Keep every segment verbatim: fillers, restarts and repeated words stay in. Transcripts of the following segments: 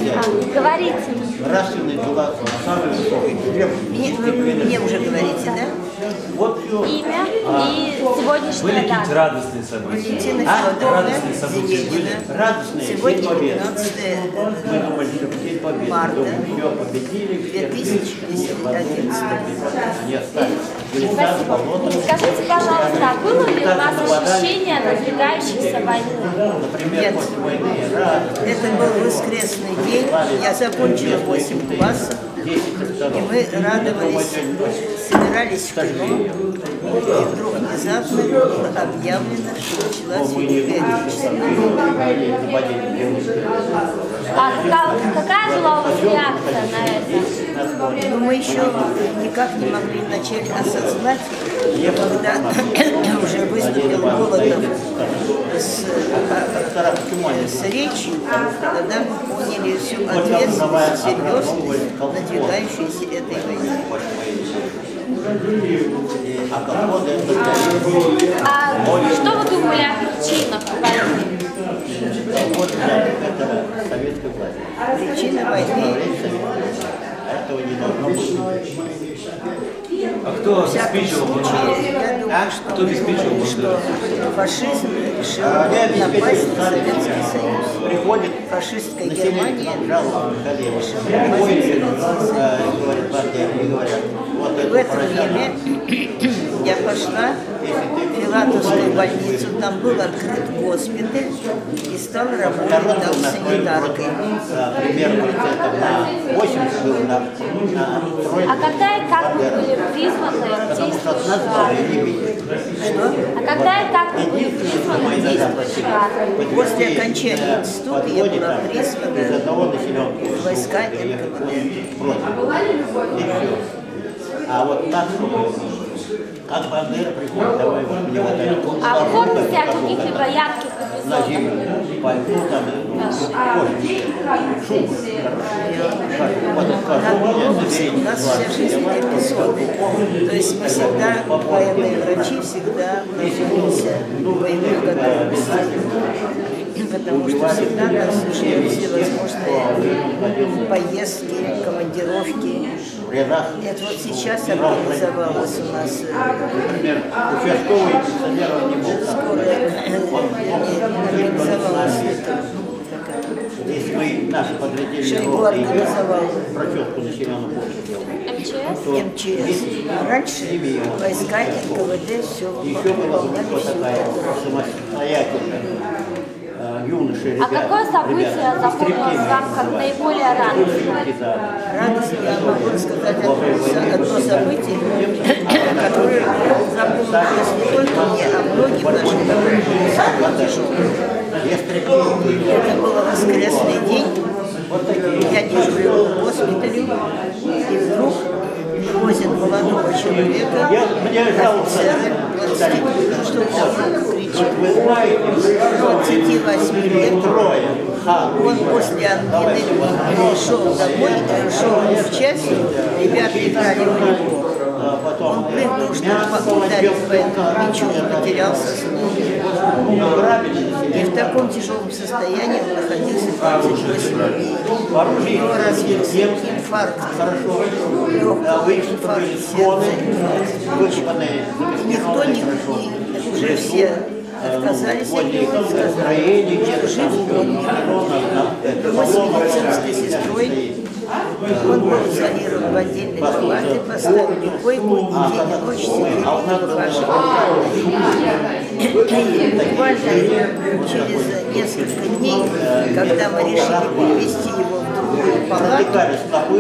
Говорите. Нравственный была самый высокий. Мне, вы мне уже говорите, да? Вот Имя и сегодняшняя Были какие-то дата. радостные события? Валентина А? Федоровна Радостные события были? Зенедина. радостные. Сегодня День Победы. пятнадцатое Мы думали, что День Победы. марта Все победили. две тысячи одиннадцатого. Они остались. Гулистан, болото. Скажите, пожалуйста, а было ли у нас ощущение надвигающейся войны? Например, Нет. после войны радость. Это был воскресный день. Я закончила восемь классов. И мы радовались, собирались в кино, и вдруг внезапно было объявлено, что началась Великая Отечественная. А какая, какая была у вас реакция на это? Но мы еще никак не могли вначале осознать, когда уже выступил Молотов с, с речью, тогда мы поняли всю ответственность, серьезность надвигающейся этой войны. А что вы думали о причинах войны? Советской власти. Причина войны Этого не должно быть. А кто в всяком обеспечивал случае, я бомбардировку? думаю, что Кто обеспечивал мы думали, что бомбардировку? фашизм решил напасть на Советский Союз. Приходит Фашистская население, Германия жалуется, коллега. Приходит, э, говорит, партия, и говорят, вот в это это время я пошла в Филатовскую больницу, там был открыт госпиталь, и стала работать там санитаркой. примерно процентов на восемьдесят был на, на тройку. А когда и как вы были призваны Потому что от нас действующей не видели. А когда и как вы были призваны действующей армией? После окончания института я была из призвана одного населенного в войска эн ка вэ дэ. и все. А вот так, как Бандера приходит, давай вот мне вот это. А вы помните о каких-либо ярких На эпизодах? зиму, пальто там, кожа, шуб. Вот Как скажу, в я области у нас вся жизнь эпизоды. То есть мы всегда, военные врачи, всегда находимся в боевых готовностях. Потому что всегда нас ждет всевозможные поездки, командировки. Это вот сейчас организовалось у нас например, участковый пенсионер не мог. скорая организовалась это. Если мы наши подразделения Шойгу роты идем, организовал прочетку населенного пункта делаем. эм че эс? то эм че эс. Раньше войска эн ка вэ дэ все еще была бы выполняли вот всю такая эту работу. самостоятельная э, юноши, А ребята, какое событие ребята, запомнилось вам как наиболее радостное? Радость, я могу рассказать одно, одно событие, которое запомнилось не только мне, а многим нашим товарищам. Это был воскресный день, я дежурила в госпитале, и вдруг возят молодого человека, офицера, что-то кричит, двадцати восьми лет, он после ангины шел домой, шел в часть, ребята играли в волейбол. Он прыгнул, чтобы ударить по этому мячу, и потерял сознание. И в таком тяжелом состоянии он находился двадцать восемь дней. У него развился инфаркт, легкий инфаркт сердца, инфаркт. И никто не, не, уже все отказались от него и сказали, что жив он не будет. Мы с медицинской сестрой, он был изолирован в отдельной палате, поставили койку, и день и ночь сидели и ухаживали. И буквально через несколько дней, когда мы решили перевести его в другую палату,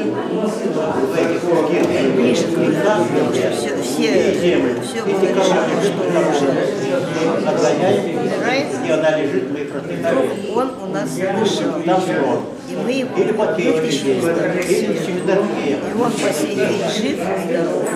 ближе к выходу, потому что все, все, все было решено, что уже умирает, вдруг он у нас задышал. И мы его вытащили из здоровья. И он по сей день жив, здоров.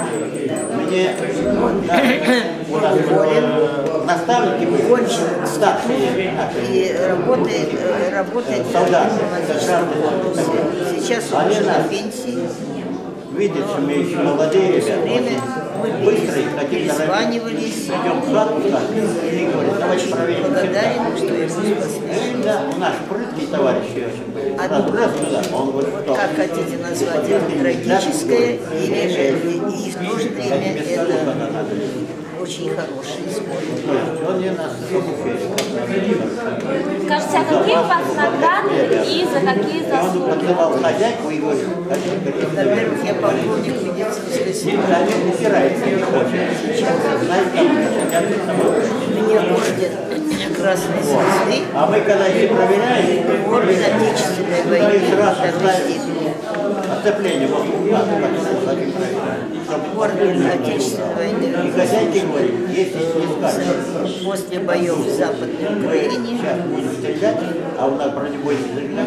Он уволен, кончил институт и работает, работает в дипломатическом корпусе. Сейчас он уже на пенсии. видит, что мы еще молодые Все ребята, время мы очень быстрые, хотим перезванивались. идем в хату, и говорит, давайте проверим. Благодарен, что я спасли. Да, у нас прыткие товарищи очень. А Раз, раз туда, он говорит, что? Как хотите назвать это, трагическое или же и в то же время это очень хороший спорт. Он не нас обучает. Скажите, а какие у вас награды и за какие Он заслуги? поцеловал хозяйку и говорит, Во-первых, я полковник медицинской службы. они упираются, не хочет. Знаете, там, У меня орден Красной Звезды, а мы когда их проверяем, орден Отечественной войны второй степени, оцепление вокруг нас, которое хотим проверять. орден Отечественной И войны хозяйки говорит, если снискать, после боев в Западной Украине. сейчас будем стрелять, а у нас бронебойный стрелять.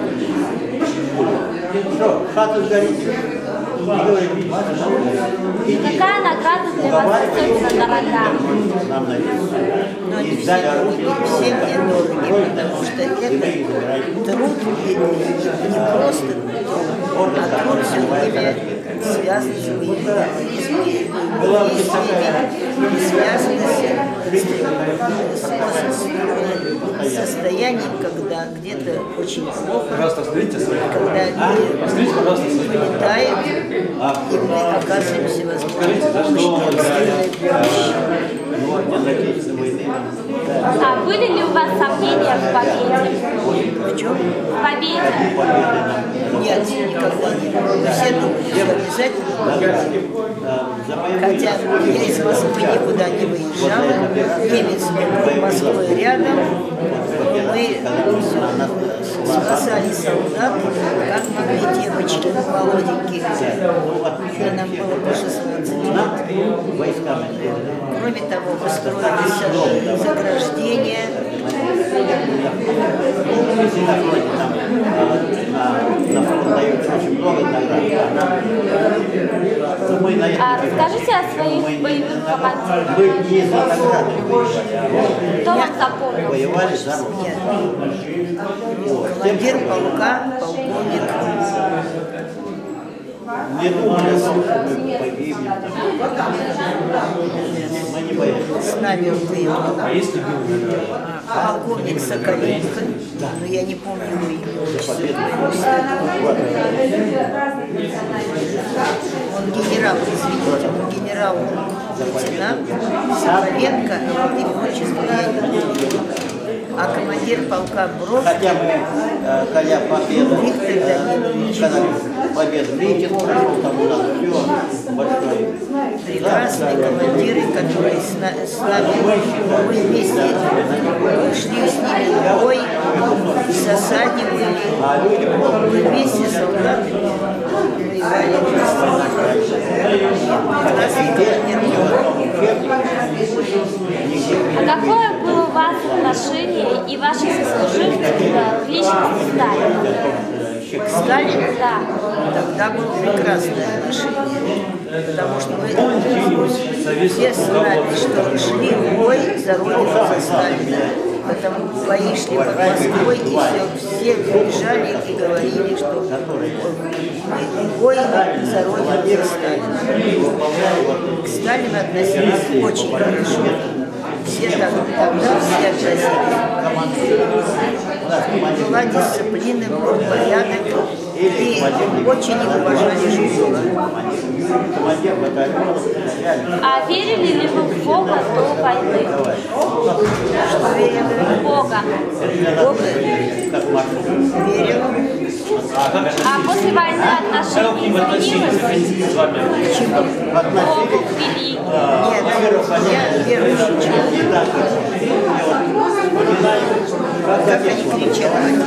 Что, хата сгорит? И говорит, иди. Какая награда для вас особенно дорога? Нам написано. Но они И все, сдали оружие. все мне дороги, потому что это труд и не просто труд, а труд все время связан с боевыми действиями, связан с состоянием, когда где-то очень плохо, Пожалуйста, остановитесь. когда Остановитесь, пожалуйста. вылетает, и мы оказываемся возможно Орден Отечественной войны. А были ли у вас сомнения в победе? в чем? В победе? Нет, никогда не было. Мы все думали, что обязательно победим. Хотя я из Москвы никуда не выезжала, немец был Москвой рядом, мы спасали солдат, как могли девочки молоденькие, когда нам было по шестнадцать лет. Кроме того, мы строили заграждения. На фронт дают очень много наград. Мы на А расскажите о своих боевых командирах. Мы не за награды воевали, Кто вам а запомнил? воевали за Нет. Вот. Командир полка, полковник. Не думали о том, что мы погибнем. Мы не боялись. С нами воевал А есть любимый? полковник Соколенко, но я не помню его имя. Он генерал, извините, он генерал-лейтенант Соколенко, а вот имя отчество я не помню. А командир полка Бров, Хотя мы, э, когда победа, Виктор э, Данилович. когда победа митинг прошел, там у нас все большое. прекрасные командиры, которые с, на- с нами, мы вместе шли с ними в бой, в засаде были, А люди просто мы вместе с солдатами воевали вместе. Прекрасный командир А какое было у вас отношение и ваши сослуживцы к личности Сталина? Сталин, Да. тогда было прекрасное отношение, потому что мы все знали, что шли в бой за родину, за Сталина. Потому бои шли под Москвой, и все, все бежали и говорили, что мы бой за родину, за Сталина. К Сталину относились очень хорошо. Все так, тогда все относились. Была дисциплина, был порядок, и очень их уважали Жукова. командир батальона, начальник. А верили ли вы в Бога до войны? Что верила? В Бога. Бога Как маршал. верила. А после войны отношения изменилось? С вами. К Богу, к великим? Нет, я верующий человек. Не так, как вспоминаю, как Как отец они кричали,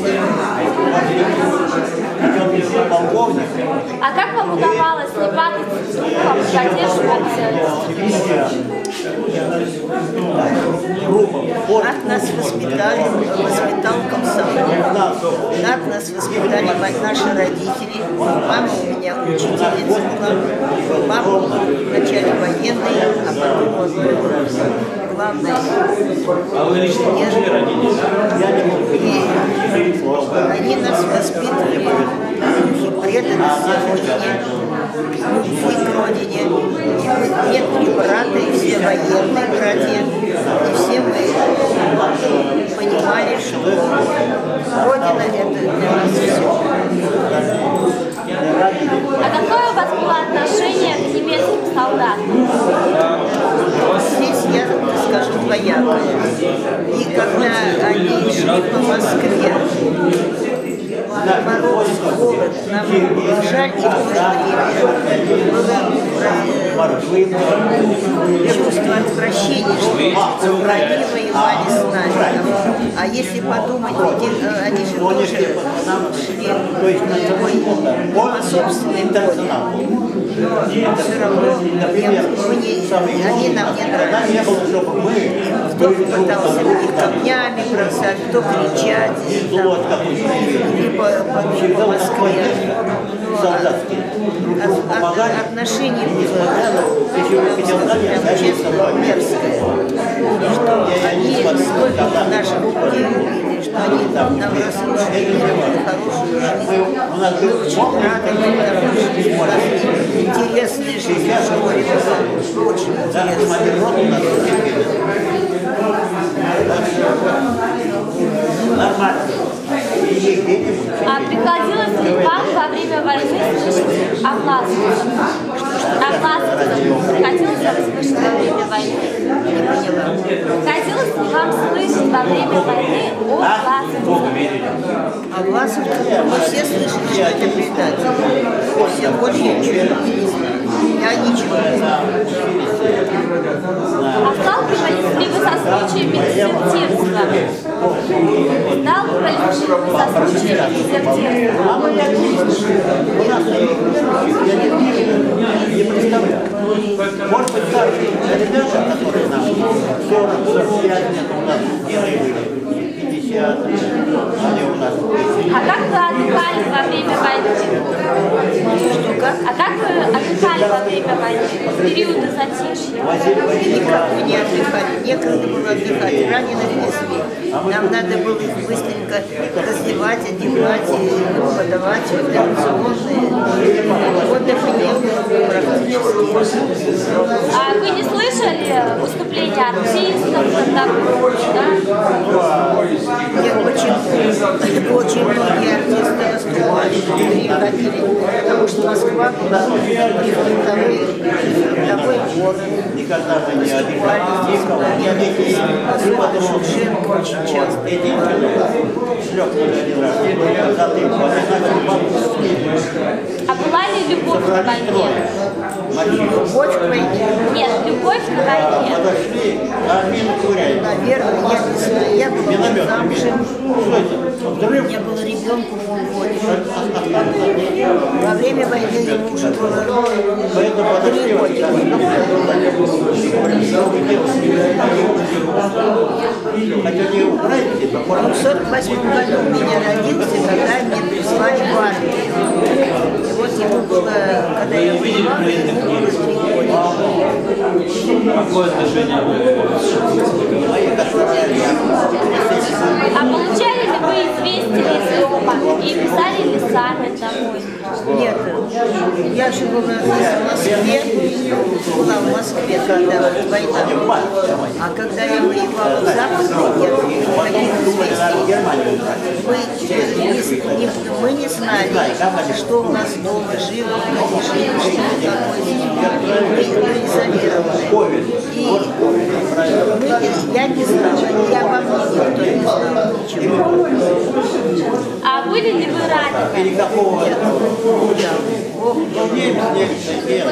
он был полковник, А как вам удавалось не падать с духом, поддерживать группа, как нас воспитали, воспитал комсомол. Как нас воспитали наши родители. Мама у меня учительница была. Папа вначале военный, а потом он был главный. А вы лично где родились? И они нас воспитывали в духе преданности родине, любви к родине. Нет ни брата, и все военные братья, и все мы понимали, что Родина — это для нас все. А какое у вас было отношение к немецким солдатам? Здесь я, так скажем, двоякая. И когда они шли по Москве, мороз, холод, нам жаль их было чувство отвращения, что враги воевали с нами. А если подумать, они же тоже шли по собственной воле. Но все равно я, они нам не нравились. Кто пытался их камнями бросать, кто кричать, или по, по, по Москве. Но от, от, отношение было, честно, мерзкое. Что они столько наших людей убили, что они нам разрушили хорошую жизнь. Мы очень рады, потому что интересная жизнь в школе была, очень интересная. Нормально. А приходилось ли вам во время войны слышать о власовцах? О власовцах приходилось вам слышать во время войны? Не поняла. Приходилось ли вам слышать во время войны о власовцах? А власовцах мы все слышали, что это предатели. Все, больше я ничего не знаю. Я ничего не знаю. А сталкивались ли вы со случаями дезертирства? Сталкивались ли вы со случаями дезертирства? А мы не у нас не представляю. Может быть, каждый ребята, которые нам сорок сорок пять лет у нас герои были, пятьдесят, они у нас. А как вы отдыхали во время войны? Что, как? А как вы отдыхали во время войны? В периоды затишья? Никак мы не отдыхали, некогда было отдыхать, раненых несли. Нам надо было их быстренько раздевать, одевать и подавать в операционные. Отдыха не было практически. А вы не слышали выступления артистов, когда да? Нет, почему? Очень многие артисты выступали, приходили, потому что Москва была фронтовой город. Никогда мы не Выступали здесь многие особенно Шевченко очень часто. А была ли любовь на войне? Любовь к войне? Нет, любовь на войне. Подошли, а мины куряют. Наверное, я не знаю. Я была Миномет. замужем. Что это? Взрыв? Я была ребенку полгода. Во время войны ему уже было Поэтому три подошли. годика. Хотя не украинцы, то Он в сорок восьмом году у меня родился, когда меня призвали в армию. И вот ему было, когда я воевала, ему было три года. Какое отношение вы? А получали ли вы известия из дома и писали ли сами домой? Нет, я живу здесь в Москве, была в Москве, когда война была. А когда я воевала в Западной Германии, таких известий мы не, не, мы не знали, что у нас дома жило, кто не жил, что такое. Мы изолированы. И мы, я не знала, я во мне никто не знал ничего. А были ли вы ранены? никакого Нет. Ох, немец, немец, немец.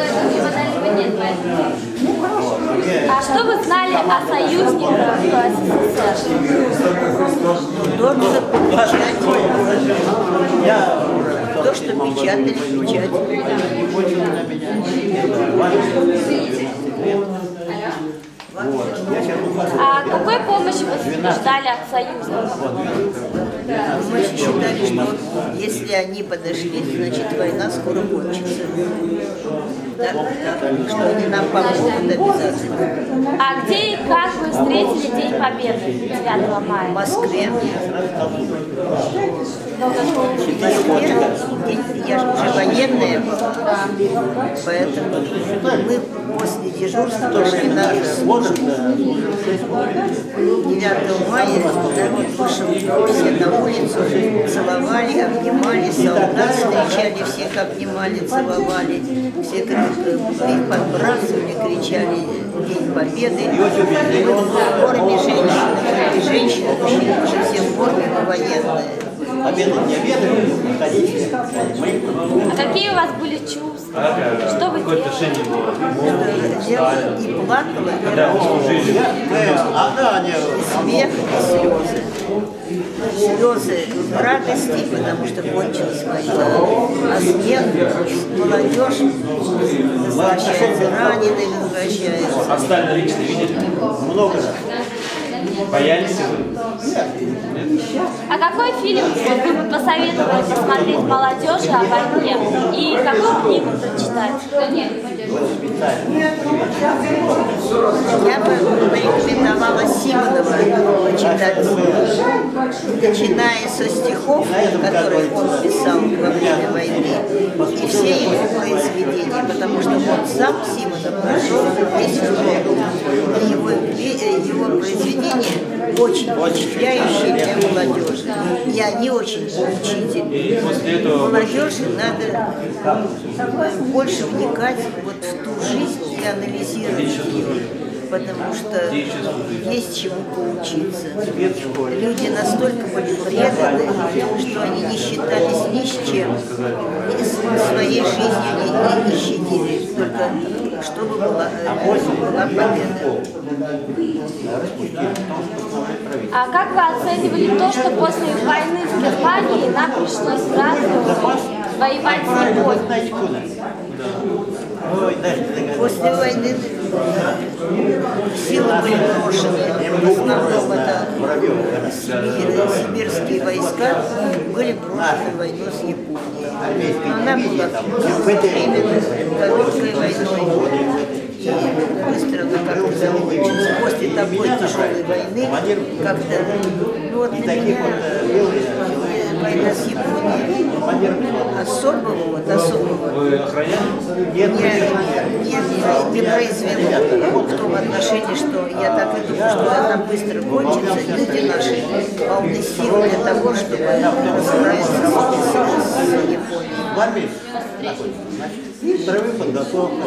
А что вы знали о союзниках СССР? то, что печать, Я то, что печатали, печать. очень на меня. Вот. Я сейчас ухожу. А какой помощи вы ждали от союзников? Мы считали, что если они подошли, значит война скоро кончится. Да? Что они нам помогут обязательно. А где и как вы встретили День Победы девятого мая? В Москве. В Москве. Я же уже военная, поэтому мы после дежурства пошли на службу. девятого мая народ вышел все на улицу, целовали, обнимали, солдат встречали, всех обнимали, целовали, все их подбрасывали, кричали День Победы. Мы в форме женщины, и женщины, мужчины уже все в форме военные. Победу не обедали, ходите. А какие у вас были чувства? Что вы Какое делали? отношение было? Делала и плакала, и радовалась. А, да, они... И смех, и слезы. Слезы радости, потому что кончилась война, а смех, молодежь возвращается, раненые возвращаются. А Сталина лично видели? Много раз. Боялись вы? А какой фильм вы бы посоветовали посмотреть молодежи о войне? И какую книгу прочитать? Я бы порекомендовала Симонова почитать, начиная со стихов, которые он писал во время войны, и все его произведения, потому что он сам, Симонов, прошел весь фронт, и его, его произведения очень впечатляющие для молодежи, и они очень поучительные. Молодежи надо больше вникать вот в ту жизнь и анализировать ее, потому что есть чему поучиться. Люди настолько были преданы, что они не считались ни с чем, и своей жизнью не, не щадили, только чтобы была, была победа. А как вы оценивали то, что после войны в Германии нам пришлось сразу воевать с Японией? После войны силы были брошены, в основном это сибирские войска были брошены в войну с Японией. Но она была временно короткой войной и быстро она как-то закончилась. После такой тяжелой войны как-то, ну вот для меня война с Японией особого, вот особого не, не, не произвела в том отношении, что я так и думаю, что она быстро кончится. Люди наши полны сил для того, чтобы расправиться с Японией. В армии строевая подготовка.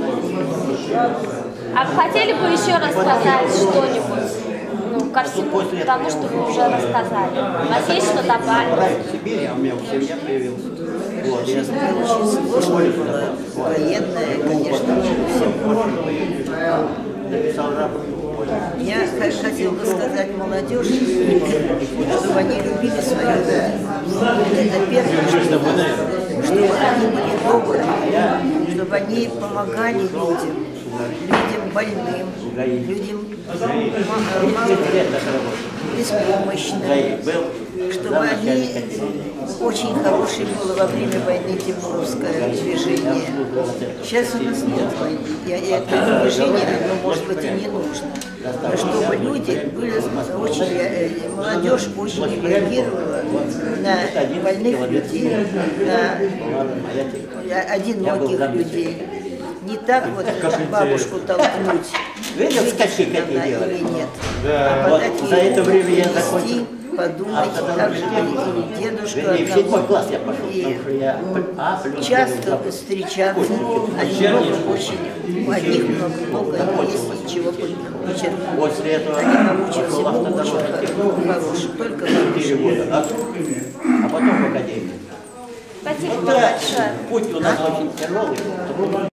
А вы хотели бы еще рассказать что-нибудь? Ну, ко всему тому, что вы уже рассказали. У вас есть что добавить? В Сибири, а у меня семья появилась. Вот, я Очень сложная была, военная, конечно, все. написал рапорт. Я хотела бы сказать молодежи, чтобы они любили свою родину. Это первое, что надо, чтобы они были добрые, чтобы они помогали людям, людям больным, людям беспомощным, чтобы они... Очень хорошее было во время войны Тимуровское движение. Сейчас у нас нет войны, и это движение, оно, может быть, и не нужно. Но чтобы люди были очень, молодежь очень реагировала на больных людей, на одиноких людей. Не так вот бабушку толкнуть, Видел, скачки какие она делали? или нет, Да, а вот подать за это время я ей закончил. подумать, так же, или дедушка Вернее, в седьмой класс я пошел, и потому что я А плюс часто встречаться, они много очень, у одних много-много, есть ничего почерпнуть. После этого Они научат пошел всему очень автодорожный. хорошему, только Четыре хорошему. года, а, а потом в академии. Спасибо вам Да, большое. путь у нас очень тяжелый, трудный.